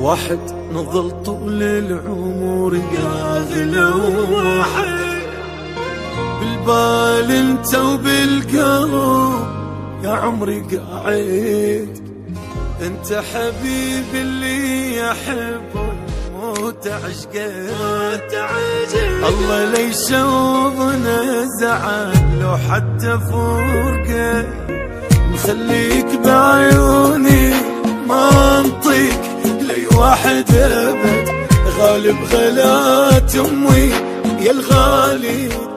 واحد نظل طول العمر يا أغلى واحد، بالبال انت وبالقلب يا عمري قاعد. انت حبيبي اللي يحبه موت عشقه، الله لا يشوفنا زعل لو حتى فرقه. نخليك بعيوني ما انطيك لي واحد ابد، غالب غلات امي يا الغالي